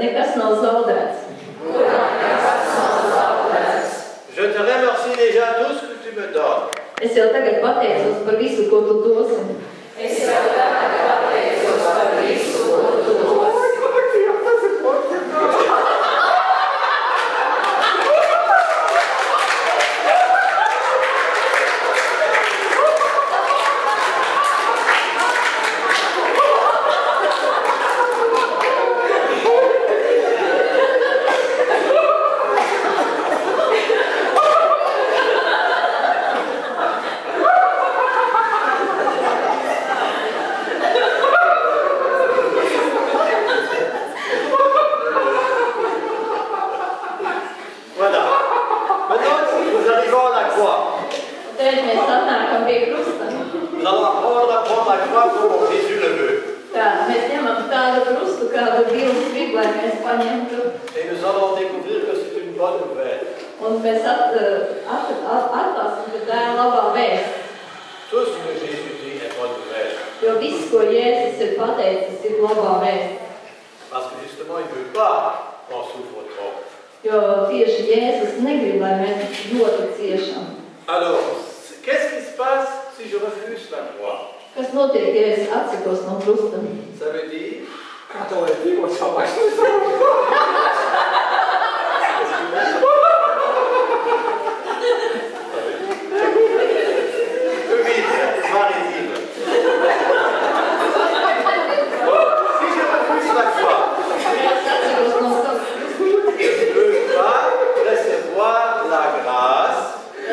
nekas nav zaudēts. Je te remercie déjà tout ce que tu me donnes. Es jau tagad pateicos par visu, ko tu dosi. Es jau tagad pateicos par visu, ko tu dosi. Et nous allons découvrir que c'est une bonne nouvelle. Tout ce que Jésus dit est bonne nouvelle. Parce que justement, il ne veut pas qu'on souffre trop. Alors, qu'est-ce qui se passe si je refuse la croix? Ça veut dire maritime. Si je refuse la croix, je ne peux pas recevoir la grâce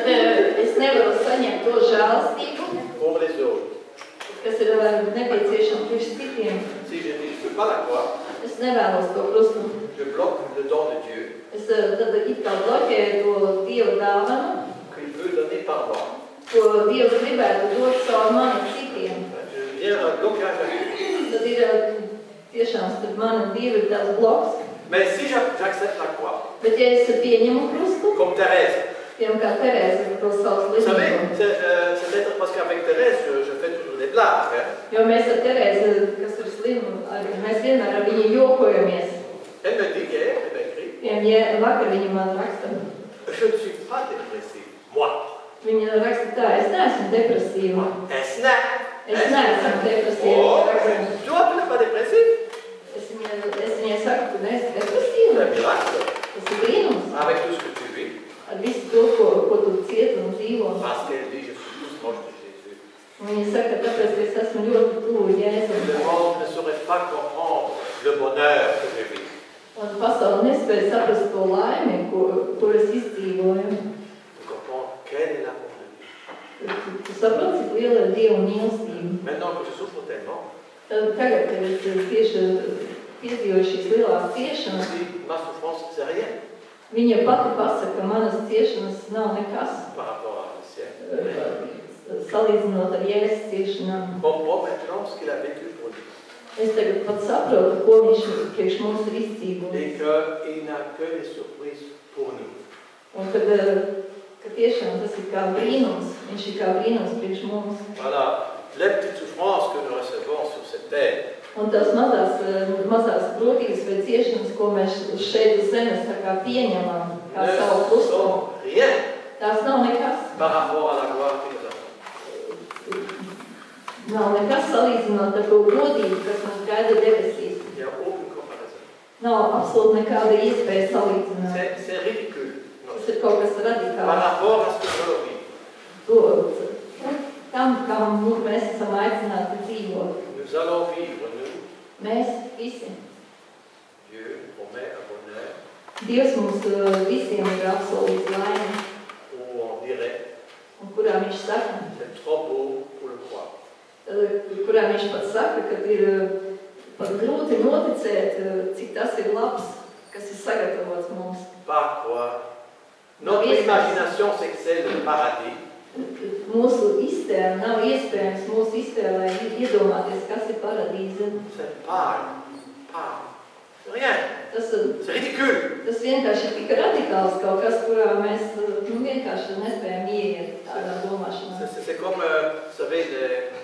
pour les autres. Si je dis je ne veux pas la croix, je bloque le don de Dieu qu'il veut donner par moi. Je viens un blocage à Dieu. Mais si j'accepte la croix, comme Thérèse, vous savez, c'est peut-être parce qu'avec Thérèse, je fais toujours des blagues. Elle me dit qu'elle m'écrit, je ne suis pas dépressive, moi. Viņa raksta tā, es neesmu depresīva. Es neesmu depresīva. Tu n'es pas dépressive? Es viņai saku, tu neesi depresīva. C'est un miracle. Tas ir brīnums. Avec tout ce que tu vis. Ar visu to, ko tu cieti un dzīvo. Parce qu'elle dit, je suis plus proche de Jésus. Viņa saka, tāpēc, ka es esmu ļoti tuvu Jēzum. Le monde ne saurait pas comprendre le bonheur que je vis. Un pasaule nespēja saprast to laimi, ko es izdzīvoju. Quel est l'amour de Dieu? Tu saproti, cik liela ir Dieva mīlestība. Maintenant que je souffre tellement, Tad tagad, kad es tieši piedzīvoju šīs lielās ciešanas, ma souffrance c'est rien viņa pati pasaka, ka manas ciešanas nav nekas. par rapport à le ciel. Salīdzinot ar Jēzus ciešanām. Comprends maintenant ce qu'il a vécu pour nous. Es tagad pat saprotu, ko viņš priekš mums ir izcīvojis. Et qu'il n'a que des surprises pour nous. Un ka tiešām tas ir kā brīnums, viņš ir kā brīnums priekš mums. Voilà, les petites souffrances que nous recevons sur cette terre. Un tās mazās grūtības vai ciešanas, ko mēs šeit uz zemes tā kā pieņemam, kā savu klusumu. Tās nav nekas. Par rapport à la gloire que nous avons. Nav nekas salīdzinot ar to godību, kas mums gaida debesīs. Il n'y a aucune comparaison. Nav absolūti nekāda iespēja salīdzināt. C'est ridicule. Tas ir kaut kas radikāls. Par rapport à ce que je vis. Kam mēs esam aicināti dzīvot. Nous allons vivre, nous. Mēs visi. Dieu promet un bonheur. Dievs mums visiem ir apsolījis laimi. Où on dirait, Un kurā viņš saka, c'est trop beau pour le croire. Kurā viņš pat saka, ka ir pat grūti noticēt, cik tas ir labs, kas ir sagatavots mums. Pas croire. Notre imagination s'excelle le paradis. Mūsu iztēle nav iespējams mūsu iztēlē iedomāties, kas ir paradīze. C'est pas. C'est rien. C'est ridicule. Tas vienkārši ir tik radikāls kaut kas, kurā mēs vienkārši nespējam ieiet tādā domāšanā. C'est comme, vous savez,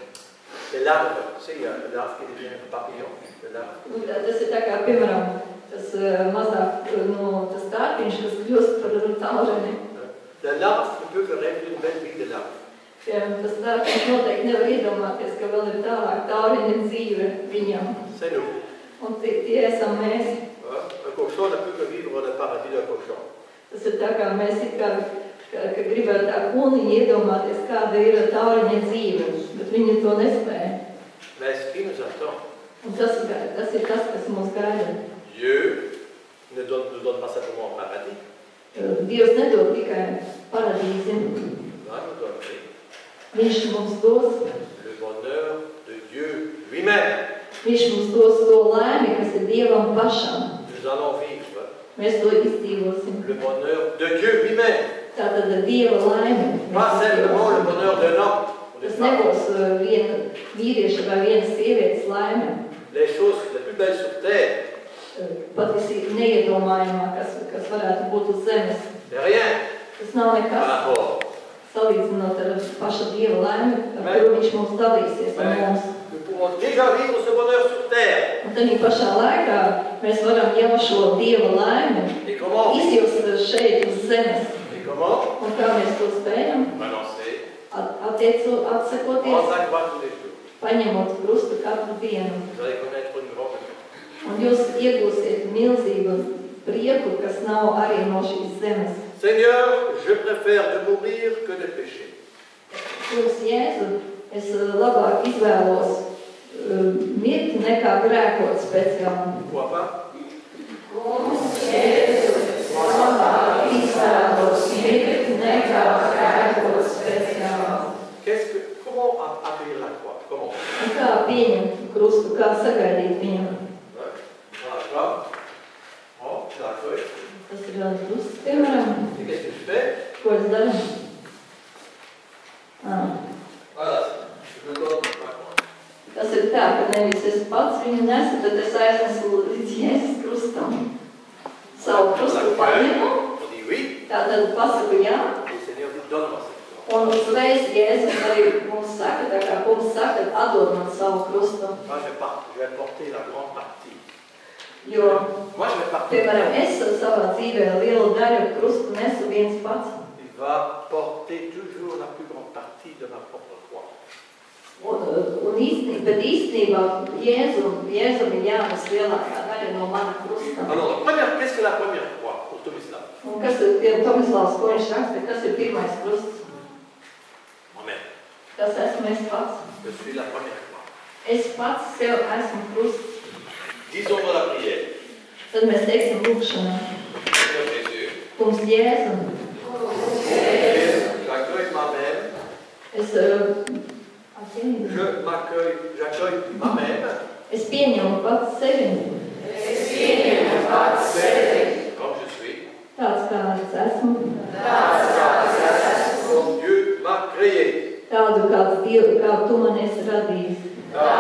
les larves. Tu sais, il y a une larve qui devient un papillon. Tas ir tā kā, piemēram, tas mazāk, tas tārpiņš, kas kļūst par taureni. La larve ne peut que rêver d'une belle vie de larve. Tas tārpiņš noteikti nevar iedomāties, ka vēl ir tālāk taureni dzīve viņam. C'est nous. Un tie esam mēs. Un cochon ne peut que vivre le paradis d'un cochon. Tas ir tā kā mēs ka gribētu tā kūniņi iedomāties, kāda ir taureņa dzīve, bet viņi to nespēja. Mais ce qui nous attend, un tas ir tas, kas mūs gaida. Dieu ne donne pas simplement un paradis. Dievs nedod tikai paradīzi. Viņš mums dos le bonheur de Dieu lui-même. Viņš mums dos to laimi, kas ir Dievam pašam. Nous allons vivre mēs to izdzīvosim. Le bonheur de Dieu lui-même. Tātad Dieva laimi. Pas simplement le bonheur d'un homme. Tas nebūs viena vīrieša vai viena sievietes laime. Les choses les plus belles sur terre. Patiesībā neiedomājamā, kas varētu būt uz zemes. Rien. Tas nav nekas. Salīdzinot ar paša Dieva laimi, ar kuru viņš mums dalīsies ar mums. Nous pouvons déjà vivre ce bonheur sur terre. Un tādā pašā laikā mēs varam jau šo Dieva laimi izjust šeit uz zemes. Un kā mēs to spējam? Atsakoties, paņemot krustu katru dienu. Un jūs iegūsiet milzīgu prieku, kas nav arī no šīs zemes. Seigneur, je préfère de mourir que de pécher. Kungs Jēzu, es labāk izvēlos mirt nekā grēkot speciāli. Pourquoi pas? Kungs Jēzu, es labāk izvēlos mirt nekā grēkot speciāli. Comment accueillir la croix? Comment? Un kā pieņemt krustu, kā sagaidīt viņam? Tas ir krusts, piemēram. Ko es daru? Tas ir tā, ka nevis es pats viņu nesu, bet es aiznesu līdz Jēzus krustam. Savu krustu paņemu, tātad pasaku jā. Un uzreiz Jēzus arī mums saka, tā kā kungs saka, atdod man savu krustu. Jo, piemēram, es savā dzīvē lielu daļu krustu nesu viens pats. Il va porter toujours la plus grande partie de ma propre croix. Bet īstenībā Jēzum ir jānes lielākā daļa no mana krusta. Alors, qu'est-ce que la première croix pour Tomislav? Un kas ir Tomislavs, ko viņš raksta, kas ir pirmais krusts? Amen. Tas esmu es pats. Je suis la première croix. Es pats sev esmu krusts. Disons dans la prière. Tad mēs teiksim lūkšanā. Seigneur Jésus. Kungs Jēzu. J'accueille ma-même. J'accueille ma-même. Es pieņemu pats sevi. Comme je suis. Tāds kāds esmu. Comme Dieu m'a créé. Tādu kāds Dievu, kā tu man esi radījis.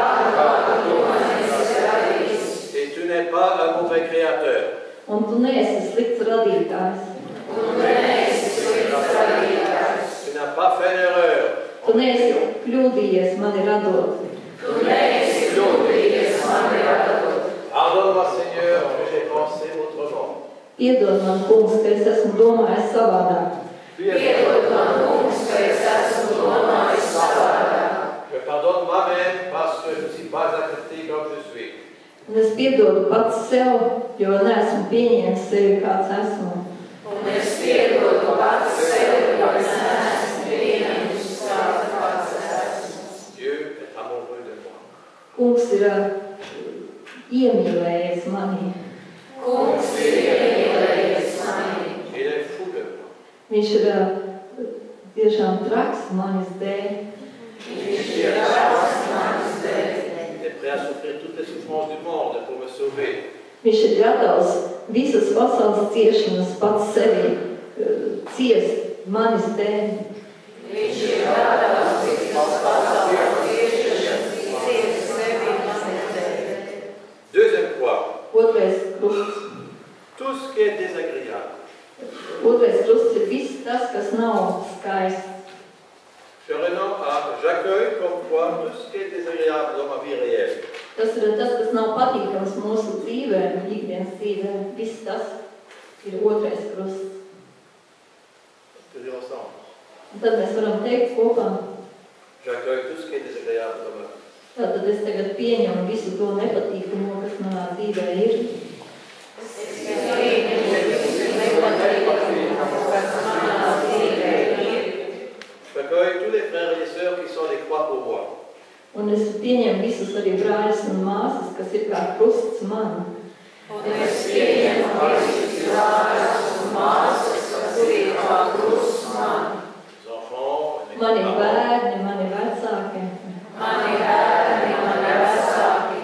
Et tu n'es pas un mauvais créateur. Un tu neesi slikts radītājs. Tu n'as pas fait d'erreur. Tu neesi kļūdījies mani radot. Pardonne-moi, Seigneur, que j'ai pensé autrement. Piedod man, kungs, ka es esmu domājis savādāk. Je pardonne moi-même parce que je ne suis pas accepté comme je suis. Un es piedodu pats sev, jo neesmu pieņēmis sevi, kāds esmu. Dieu est amoureux de moi. Kungs ir iemīlējies mani. Il est fou de moi. Viņš ir tiešām traks manis dēļ. Il est prêt à souffrir toutes les souffrances du monde pour me sauver. Viņš ir gatavs visas pasaules ciešanas pats sevi ciest manis dēļ. Deuxième croix. Otrais krusts. Tout ce qui est désagréable. Otrais krusts ir viss tas, kas nav skaists. J'accueille comme quoi tout ce qui est désagréable dans ma vie réelle. Tas ir tas, kas nav patīkams mūsu dzīvē, ikdienā. ikdienas dzīvē. Viss tas ir otrais krusts. Un tad mēs varam teikt kopā. Tātad es tagad pieņemu visu to nepatīkamo, kas manā dzīvē ir. Un es pieņemu visus arī brāļus un māsas, kas ir kā krusts man. Un es pieņemu visus brāļus un māsas, kas ir kā krusts man. Mani bērni, mani vecāki. Mani bērni, mani vecāki.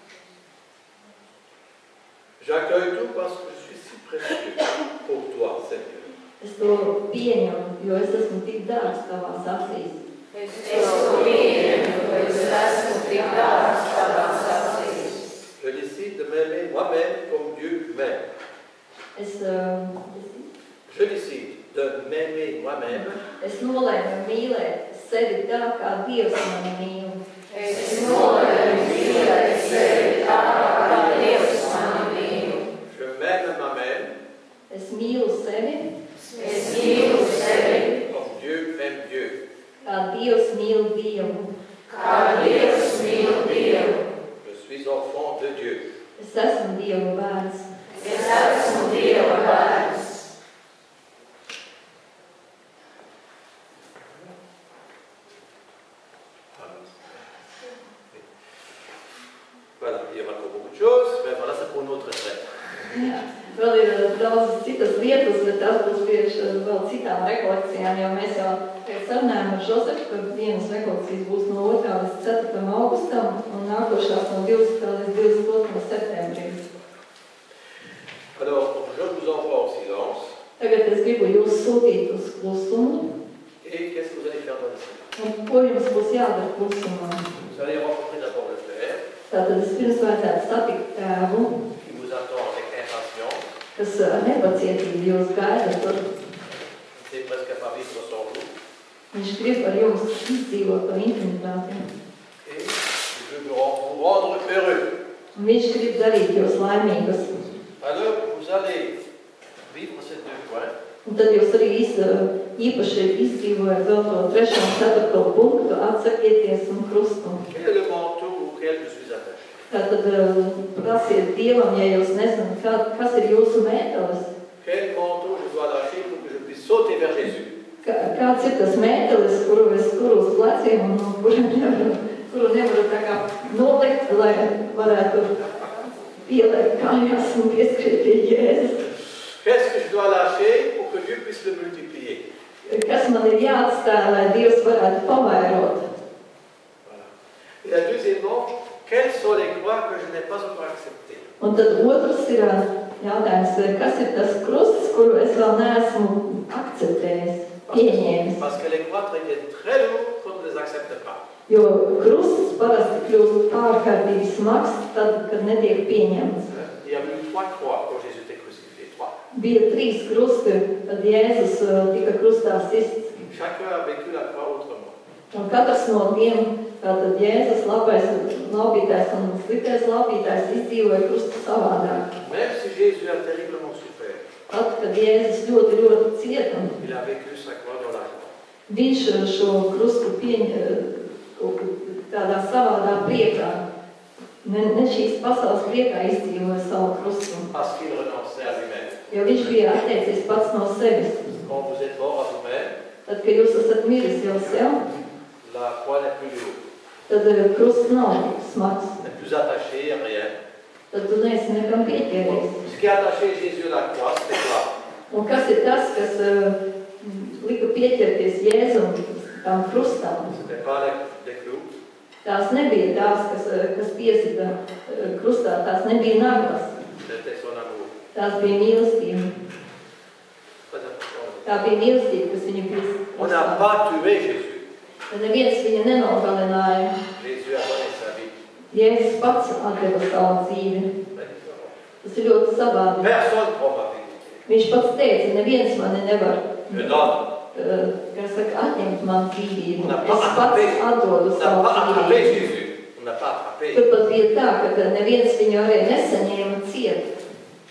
J'accueille tout parce que je suis si précieux pour toi, Seigneur. Es to pieņemu, jo es esmu tik dārgs tavās acīs. Es to pieņemu, jo es esmu tik dārgs tavās acīs. Je décide de m'aimer moi-même comme Dieu m'aime. Je décide de m'aimer moi-même. Es nolēmu mīlēt sevi tā, kā Dievs mani mīl. Es nolēmu mīlēt sevi tā, kā Dievs mani mīl. Je m'aime moi-même. Es mīlu sevi. Es mīlu sevi. Comme Dieu aime Dieu. Kā Dievs mīl Dievu. Kā Dievs mīl Dievu. Je suis enfant de Dieu. Es esmu Dieva bērns. Es esmu Dieva bērns. Voilà, il y aura encore beaucoup de choses, mais voilà, c'est pour une autre retraite. Jā, vēl ir daudz citas lietas, bet tas būs priekš vēl citām rekolekcijām, jo mēs jau sarunājam ar Žozefu, ka vienas rekolekcijas būs no 2. līdz 4. augustam un nākošās no 20. līdz 22. septembrim. Alors, je vous envoie au silence. Tagad es gribu jūs sūtīt uz klusumu. Et qu'est-ce que vous allez faire dans le silence? Un ko jums būs jādara klusumā? Vous allez rencontrer d'abord le Père, Tātad es pirms vajadzētu satikt tēvu, qui vous attend avec impatience. kas ar nepacietību jūs gaida tur. C'est presque pas vivre sans vous. Viņš grib ar jums izdzīvot to intimitāti. Et je veux vous rendre heureux. Un viņš grib darīt jūs laimīgus. Alors, vous allez vivre ces deux points. Un tad jūs arī īpaši izdzīvojat vēl to 3. un 4. punktu, atsakieties un krustu. Quel est le manteau auquel je suis attaché? Tātad prasiet Dievam, ja jūs nezināt, kas ir jūsu mētelis. Quel manteau je dois lâcher pour que je puisse sauter vers Jésus? Kāds ir tas mētelis, kuru es turu uz pleciem un kuru nevaru tā kā nolikt, lai varētu pielikt kājās un pieskriet pie Jēzus. Qu'est-ce que je dois lâcher pour que Dieu puisse le multiplier? Kas man ir jāatstāj, lai Dievs varētu pavairot? Voilà. Et deuxièmement, quelles sont les croix que je n'ai pas encore acceptées? Un tad otrs ir jautājums, kas ir tas krusts, kuru es vēl neesmu akceptējis, pieņēmis? Parce que les croix deviennent très lourdes quand on ne les accepte pas. Jo krusts parasti kļūst ārkārtīgi smags tad, kad netiek pieņemts. Il y a eu 3 croix quand Jésus était crucifié. 3. Bija 3 krusti, kad Jēzus tika krustā sists. Chacun a vécu la croix autrement. Un katrs no tiem, tātad Jēzus labais laupītājs un sliktais laupītājs izdzīvoja krustu savādāk. Même si Jésus a terriblement souffert, Pat, kad Jēzus ļoti cieta, il a vécu sa croix dans la joie. viņš šo krustu tādā savādā priekā, ne šīs pasaules priekā izdzīvoja savu krustu. Parce qu'il renonçait à lui-même. Jo viņš bija atteicies pats no sevis. Quand vous êtes mort à vous-même, Tad, kad jūs esat miris jau sev, la croix n'est plus lourde, tad krusts nav smags. n'est plus attachée à rien. Tad tu neesi nekam pieķēries. Ce qui a attaché Jésus à la croix, c'était quoi? Un kas ir tas, kas lika pieķerties Jēzum tam krustam? C'était pas des clous, Tās nebija tās, kas piesita krustā, tās nebija naglas. c'était son amour. Tās bija mīlestība. Très important. Tā bija mīlestība, kas viņu bija On n'a krustā. pas tué Jésus. Tad neviens viņu nenogalināja. Jésus a donné sa vie. Jēzus pats atdeva savu dzīvi. Très différent. Tas ir ļoti savādi. Personne ne prend ma vie. Viņš pats teica, neviens mani nevar Je donne. atņemt man dzīvību. On n'a Es pas pats attrapé. atdodu On n'a savu pas attrapé dzīvību. Jésus. On n'a pas attrapé. Turpat bija tā, ka neviens viņu arī nesaņēma ciet.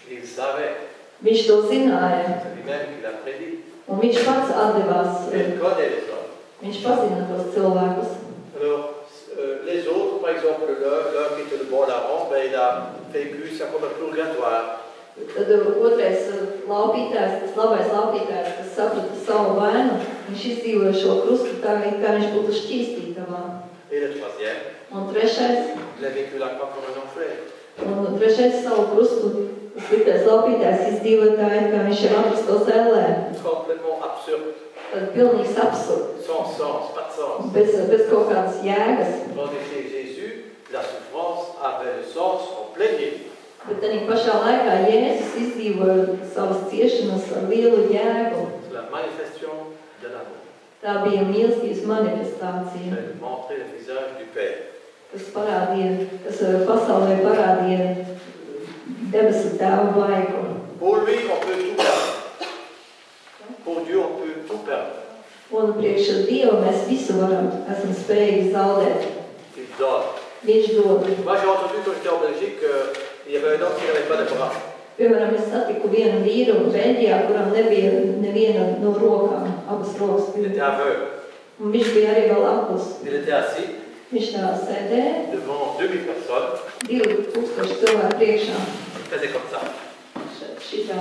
Il savait. Viņš to zināja. C'est lui-même qui l'a prédit. Un viņš pats atdevās. Il connaît les hommes. Viņš pazina tos cilvēkus. Alors, les autres, par exemple, l'un qui était le bon larron, ben, il a vécu ça comme un purgatoire. Tad otrais laupītājs, tas labais laupītājs, kas saprata savu vainu, viņš izdzīvoja šo krustu tā, kā viņš būtu šķīstītavā. Et le troisième, Un trešais, il a vécu la croix comme un enfer. un trešais savu krustu, tas sliktais laupītājs izdzīvoja tā, kā viņš ir apstos ellē. Complètement absurde. Tad pilnīgs absurds. Sans sens, pas de sens. Bez kaut kādas jēgas. Tandis que Jésus, la souffrance avait le sens en plein milieu. Bet arī pašā laikā Jēzus izdzīvoja savas ciešanas ar lielu jēgu. C'est la manifestation de l'amour. Tā bija mīlestības manifestācija, Elle montrait le visage du Père. kas pasaulē parādīja debesu tēva vaigu. Pour lui, on peut tout perdre. Pour Dieu, on peut tout perdre. Un priekš Dievu mēs visu esam spējīgi zaudēt. Il donne. Viņš dod. Moi, j'ai entendu quand j'étais en Belgique qu'il y avait un homme qui n'avait pas de bras. Piemēram, es satiku vienu vīru Beļģijā, kuram nebija neviena no rokām, abas rokas. Il était aveugle. Un viņš bija arī vēl aklus. Il était assis Viņš tā sēdēja, devant 2000 personnes. 2000 cilvēku priekšā. Il faisait comme ça. Šitā.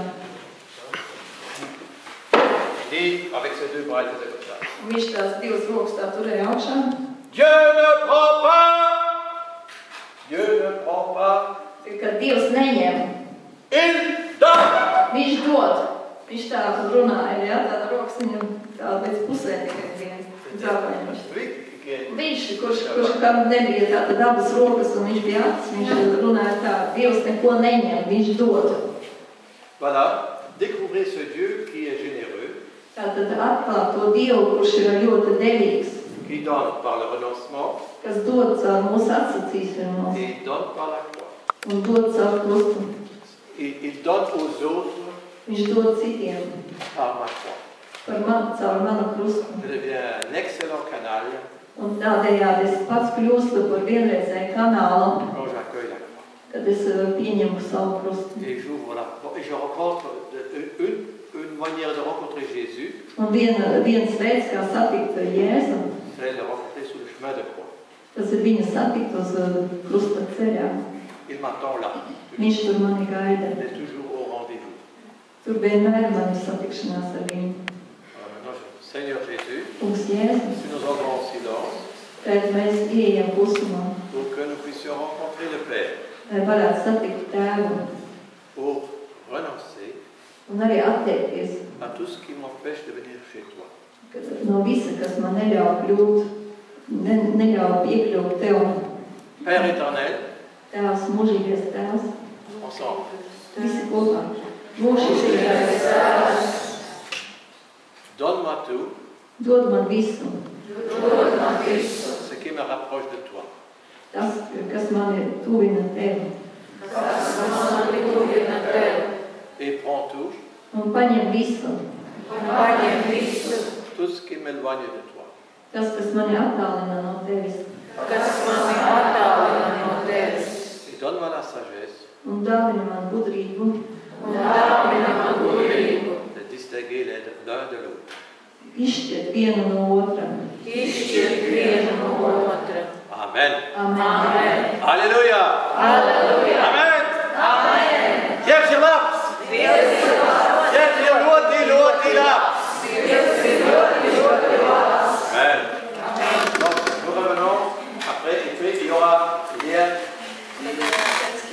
Et avec ses deux bras, il faisait comme ça. Un viņš tās divas rokas tā turēja augšā. Dieu ne prend pas. Dieu ne prend pas. Kad Dievs neņem, Il donne. viņš dod. Viņš tā runāja, jā, tāda rokas viņam tā līdz pusē tikai viena dzāvainoša. Viņš, kurš kam nebija tāda dabas rokas un viņš bija acis, viņš runāja tā, Dievs neko neņem, viņš dod. Voilà, découvrez ce Dieu qui est généreux. Tātad atklāt to Dievu, kurš ir ļoti devīgs, Qui donne par le renoncement kas dod caur mūsu atsacīšanos et donne par la croix. un dod caur krustu. Il donne aux autres Viņš dod citiem par ma croix. caur manu krustu. Je deviens un excellent canal Un tādējādi es pats kļūstu par vienreizēju kanālu, quand j'accueille la croix. kad es pieņemu savu krustu. Et j'ouvre la porte et je rencontre une manière de rencontrer Jésus, Un viens veids, kā satikt Jēzu, c'est de le rencontrer sur le chemin de croix. tas ir viņu satikt uz krusta ceļā. Il m'attend là. Viņš tur mani gaida. Il est toujours au rendez-vous. Tur vienmēr man ir satikšanās ar viņu. Maintenant, Seigneur Jésus, Kungs Jēzus, si nous entrons en silence, tad mēs ieejam klusumā, pour que nous puissions rencontrer le Père, lai varētu satikt tēvu pour renoncer un arī atteikties à tout ce qui m'empêche de venir chez toi. no visa, kas man neļauj piekļūt tev. Père éternel, Tēvs, mūžīgais tēvs, ensemble, visi kopā. Mūžīgais tēvs, donne-moi tout dod man visu, ce qui me rapproche de toi. tas, kas mani tuvina tevi. Et prends tout, Un paņem visu, tout ce qui m'éloigne de toi. tas, kas mani attālina no tevis. Et donne-moi la sagesse Un dāvina man gudrību, de distinguer l'un de l'autre. izšķirt vienu no otra. Amen. Amen. Alléluia. Amen. Viens sur l'âme. Viens sur l'autre, là. Amen. Donc, nous revenons après, et puis il y aura hier.